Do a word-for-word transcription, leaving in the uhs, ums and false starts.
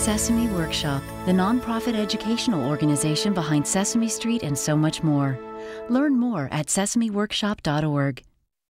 Sesame Workshop, the nonprofit educational organization behind Sesame Street and so much more. Learn more at sesame workshop dot org.